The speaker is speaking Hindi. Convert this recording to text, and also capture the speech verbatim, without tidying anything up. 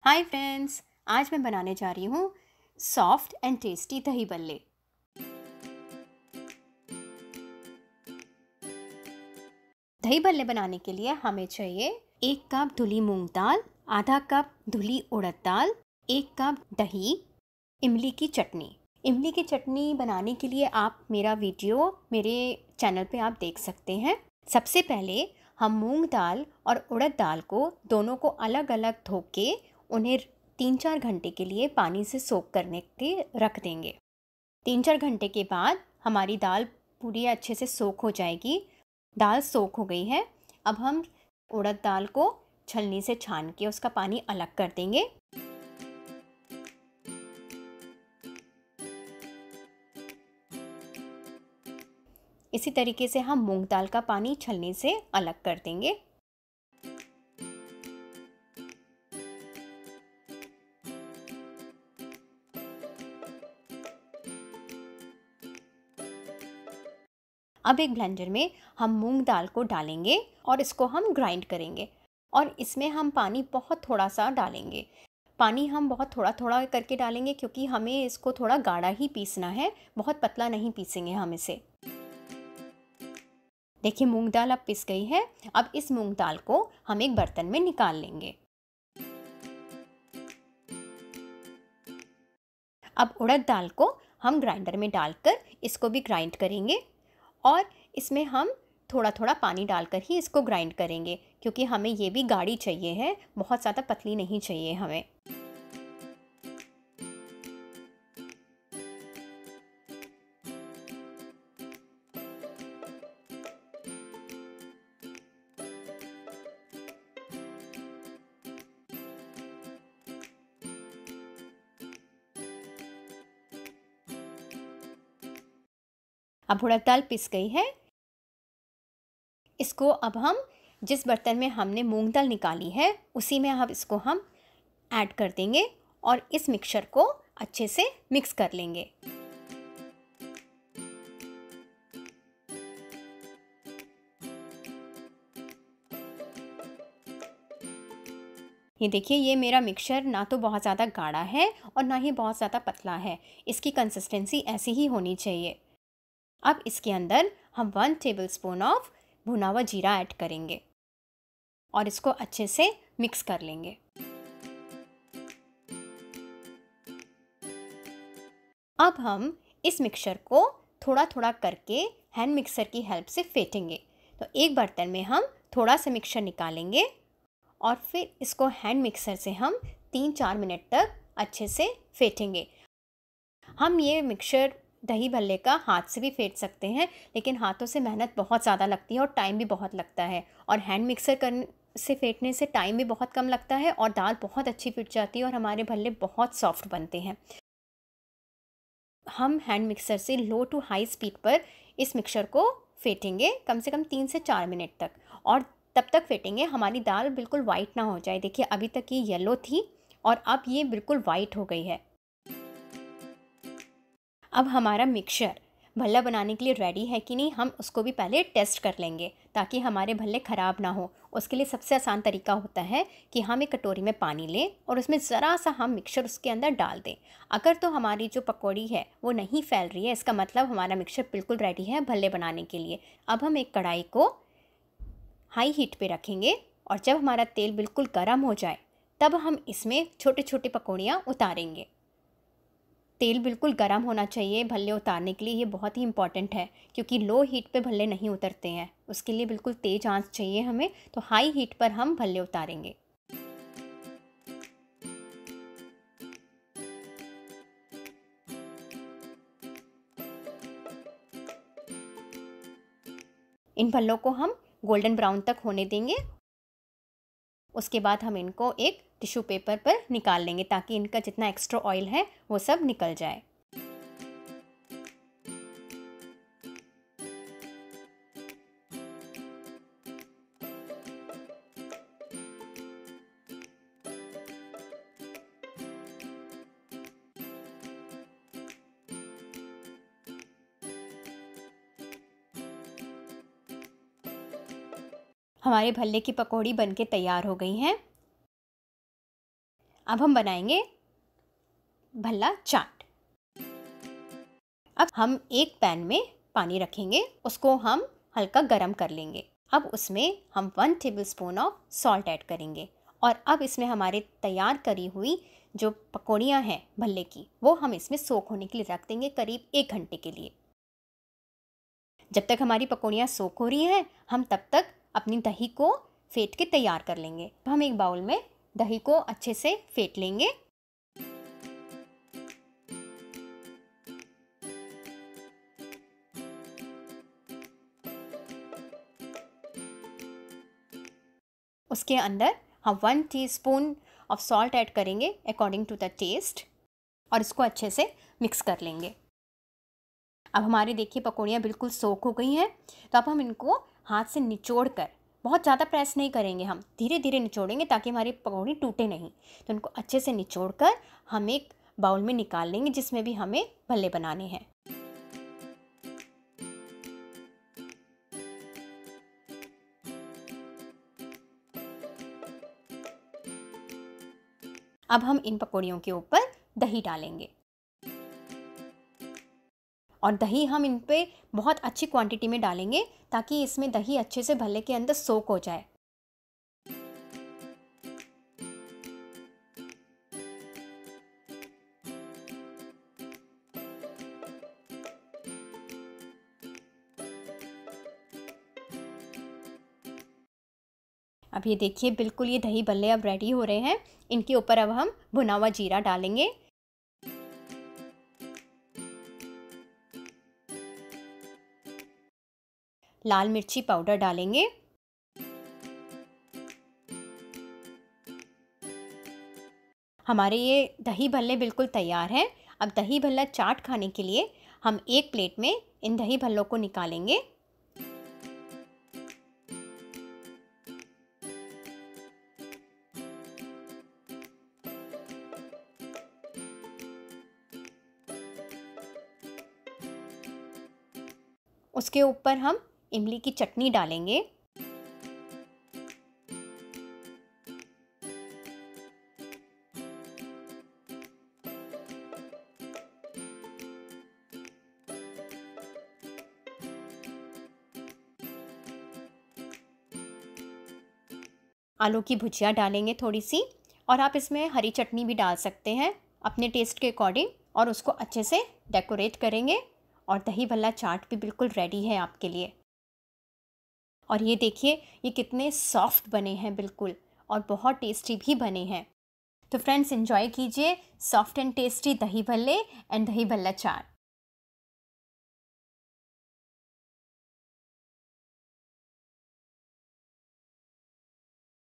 हाय फ्रेंड्स, आज मैं बनाने जा रही हूँ सॉफ्ट एंड टेस्टी दही बल्ले। दही बल्ले बनाने के लिए हमें चाहिए एक कप धुली मूंग दाल, आधा कप धुली उड़द दाल, एक कप दही, इमली की चटनी। इमली की चटनी बनाने के लिए आप मेरा वीडियो मेरे चैनल पे आप देख सकते हैं। सबसे पहले हम मूंग दाल और उड़द दाल को दोनों को अलग अलग धो के उन्हें तीन चार घंटे के लिए पानी से सोक करने के रख देंगे। तीन चार घंटे के बाद हमारी दाल पूरी अच्छे से सोक हो जाएगी। दाल सोक हो गई है। अब हम उड़द दाल को छलनी से छान के उसका पानी अलग कर देंगे। इसी तरीके से हम मूंग दाल का पानी छलनी से अलग कर देंगे। अब एक ब्लेंडर में हम मूंग दाल को डालेंगे और इसको हम ग्राइंड करेंगे। और इसमें हम पानी बहुत थोड़ा सा डालेंगे। पानी हम बहुत थोड़ा थोड़ा करके डालेंगे क्योंकि हमें इसको थोड़ा गाढ़ा ही पीसना है, बहुत पतला नहीं पीसेंगे हम इसे। देखिए मूंग दाल अब पिस गई है। अब इस मूंग दाल को हम एक बर्तन में निकाल लेंगे। अब उड़द दाल को हम ग्राइंडर में डालकर इसको भी ग्राइंड करेंगे और इसमें हम थोड़ा थोड़ा पानी डालकर ही इसको ग्राइंड करेंगे क्योंकि हमें ये भी गाढ़ी चाहिए है, बहुत ज़्यादा पतली नहीं चाहिए हमें। अब उड़द दाल पिस गई है। इसको अब हम जिस बर्तन में हमने मूंग दाल निकाली है उसी में अब इसको हम ऐड कर देंगे और इस मिक्सचर को अच्छे से मिक्स कर लेंगे। ये देखिए ये मेरा मिक्सचर ना तो बहुत ज़्यादा गाढ़ा है और ना ही बहुत ज़्यादा पतला है। इसकी कंसिस्टेंसी ऐसी ही होनी चाहिए। अब इसके अंदर हम वन टेबलस्पून ऑफ भुना हुआ जीरा ऐड करेंगे और इसको अच्छे से मिक्स कर लेंगे। अब हम इस मिक्सचर को थोड़ा थोड़ा करके हैंड मिक्सर की हेल्प से फेंटेंगे। तो एक बर्तन में हम थोड़ा सा मिक्सचर निकालेंगे और फिर इसको हैंड मिक्सर से हम तीन चार मिनट तक अच्छे से फेंटेंगे। हम ये मिक्सचर दही भल्ले का हाथ से भी फेंट सकते हैं, लेकिन हाथों से मेहनत बहुत ज़्यादा लगती है और टाइम भी बहुत लगता है। और हैंड मिक्सर करने से फेंटने से टाइम भी बहुत कम लगता है और दाल बहुत अच्छी फिट जाती है और हमारे भल्ले बहुत सॉफ्ट बनते हैं। हम हैंड मिक्सर से लो टू हाई स्पीड पर इस मिक्सचर को फेंटेंगे कम से कम तीन से चार मिनट तक। और तब तक फेंटेंगे हमारी दाल बिल्कुल वाइट ना हो जाए। देखिए अभी तक ये येलो थी और अब ये बिल्कुल वाइट हो गई है। अब हमारा मिक्सचर भल्ला बनाने के लिए रेडी है कि नहीं, हम उसको भी पहले टेस्ट कर लेंगे ताकि हमारे भल्ले ख़राब ना हो। उसके लिए सबसे आसान तरीका होता है कि हम एक कटोरी में पानी लें और उसमें ज़रा सा हम मिक्सचर उसके अंदर डाल दें। अगर तो हमारी जो पकौड़ी है वो नहीं फैल रही है, इसका मतलब हमारा मिक्सचर बिल्कुल रेडी है भल्ले बनाने के लिए। अब हम एक कढ़ाई को हाई हीट पर रखेंगे और जब हमारा तेल बिल्कुल गर्म हो जाए तब हम इसमें छोटे छोटे पकौड़ियाँ उतारेंगे। तेल बिल्कुल गर्म होना चाहिए भल्ले उतारने के लिए, ये बहुत ही इम्पॉर्टेंट है क्योंकि लो हीट पे भल्ले नहीं उतरते हैं। उसके लिए बिल्कुल तेज़ आंच चाहिए हमें, तो हाई हीट पर हम भल्ले उतारेंगे। इन भल्लों को हम गोल्डन ब्राउन तक होने देंगे। उसके बाद हम इनको एक टिश्यू पेपर पर निकाल लेंगे ताकि इनका जितना एक्स्ट्रा ऑयल है वो सब निकल जाए। हमारे भल्ले की पकौड़ी बनके तैयार हो गई हैं। अब हम बनाएंगे भल्ला चाट। अब हम एक पैन में पानी रखेंगे, उसको हम हल्का गरम कर लेंगे। अब उसमें हम one tablespoon of salt add करेंगे और अब इसमें हमारे तैयार करी हुई जो पकौड़ियाँ हैं भल्ले की, वो हम इसमें सोख होने के लिए रख देंगे करीब एक घंटे के लिए। जब तक हमारी पकौड़ियाँ सोख हो रही हैं, हम तब तक अपनी दही को फेंट के तैयार कर लेंगे। हम एक बाउल में दही को अच्छे से फेंट लेंगे। उसके अंदर हम one teaspoon of salt add करेंगे अकॉर्डिंग टू द टेस्ट और इसको अच्छे से मिक्स कर लेंगे। अब हमारी देखिए पकौड़ियाँ बिल्कुल सोख हो गई हैं, तो अब हम इनको हाथ से निचोड़ कर, बहुत ज़्यादा प्रेस नहीं करेंगे, हम धीरे धीरे निचोड़ेंगे ताकि हमारी पकौड़ी टूटे नहीं। तो इनको अच्छे से निचोड़ कर हम एक बाउल में निकाल लेंगे जिसमें भी हमें भल्ले बनाने हैं। अब हम इन पकौड़ियों के ऊपर दही डालेंगे और दही हम इन पे बहुत अच्छी क्वांटिटी में डालेंगे ताकि इसमें दही अच्छे से भल्ले के अंदर सोक हो जाए। अब ये देखिए बिल्कुल ये दही भल्ले अब रेडी हो रहे हैं। इनके ऊपर अब हम भुना हुआ जीरा डालेंगे, लाल मिर्ची पाउडर डालेंगे, हमारे ये दही भल्ले बिल्कुल तैयार हैं। अब दही भल्ला चाट खाने के लिए हम एक प्लेट में इन दही भल्लों को निकालेंगे। उसके ऊपर हम इमली की चटनी डालेंगे, आलू की भुजिया डालेंगे थोड़ी सी, और आप इसमें हरी चटनी भी डाल सकते हैं अपने टेस्ट के अकॉर्डिंग, और उसको अच्छे से डेकोरेट करेंगे। और दही भल्ला चाट भी बिल्कुल रेडी है आपके लिए। और ये देखिए ये कितने सॉफ्ट बने हैं बिल्कुल, और बहुत टेस्टी भी बने हैं। तो फ्रेंड्स एंजॉय कीजिए soft and tasty dahi bhalle and दही भल्ला चाट।